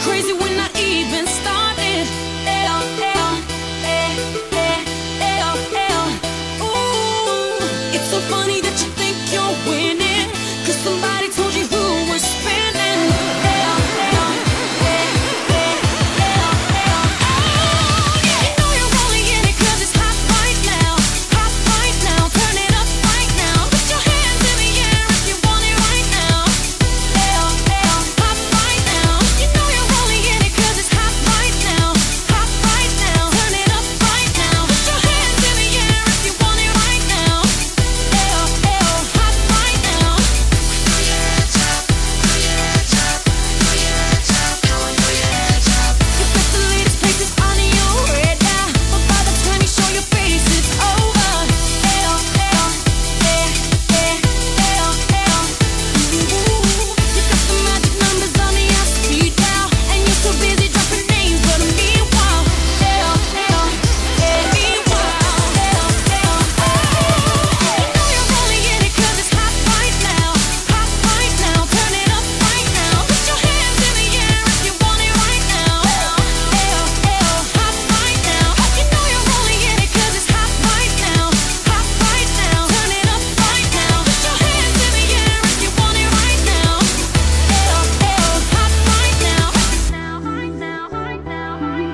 crazy when I even started. L, L, eh, eh, L, L. Ooh, it's so funny that you think you're winning, 'cause somebody told you who was spinning. L, L, eh, eh, L, L. Oh, yeah. You know you're only in it 'cause it's hot right now. Hot right now, turn it up right now. Put your hands in the air if you want it right now. L, L, hot right now. You know you're only in it 'cause it's hot right now. Hot right now, turn it up right now. Put your hands in the air if you want it right now. L, L, hot right now. Put your hands up, put your hands up, put your hands up, put your hands up. You got the latest places on your radar, but by the time you show your face, it's over. L, L, eh, eh, L, L. Ooh, you got the magic numbers on your speed dial, and you're so busy dropping names, but meanwhile, L, L, eh, meanwhile, L, L. You know you're only in it 'cause it's hot right now. Hot right now, turn it up right now. Put your hands in the air if you want it right now. L, L, hot right now. You know you're only in it 'cause it's hot right now. Hot right now, turn it up right now. Put your hands in the air if you want it right now. L, L, hot right now. Right now, right now, right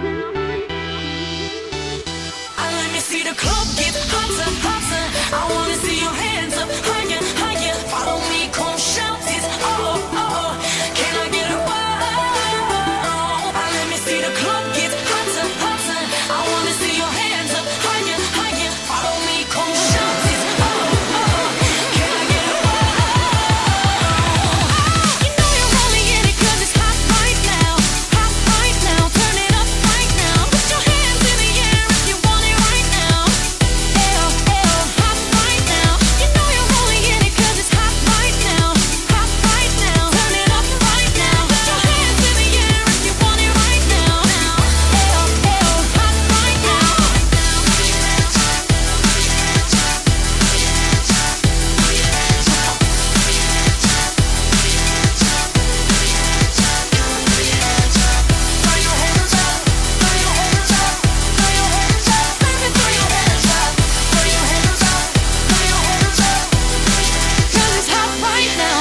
now. Let me see the club get hotter, hotter. I wanna see your hands up higher, higher. Follow me, come shout this. Oh, oh, oh. Can I get a wow? Let me see the club get hotter, hotter. I wanna see your hands up higher, higher. Follow me, come shout this. Oh, oh. Can I get a wow? You know you're only in it 'cause it's hot right now. Hot right now, turn it up right now. Put your hands in the air if you want it right now. L, L, hot right now. You know you're only in it 'cause it's hot right now. Hot right now, turn it up right now. Put your hands in the air if you want it right now. L, L, hot right now. Put your hands up, put your hands up, put your hands up, put your hands up, put your hands up, put your hands up, put your hands up, put your hands up. Throw your hands up, throw your hands up, throw your hands up, baby, throw your hands up, throw your hands up, throw your hands up, 'cause it's hot right now.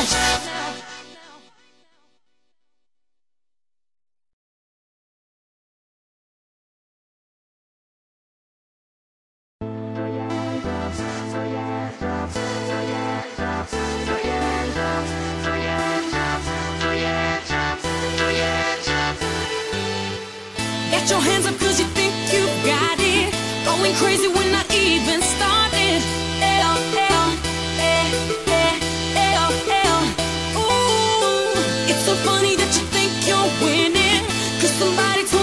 Get your hands up 'cause you think you got it. Going crazy when I even started. L, L, eh, eh, L, L. Ooh, it's so funny that you think you're winning, 'cause somebody told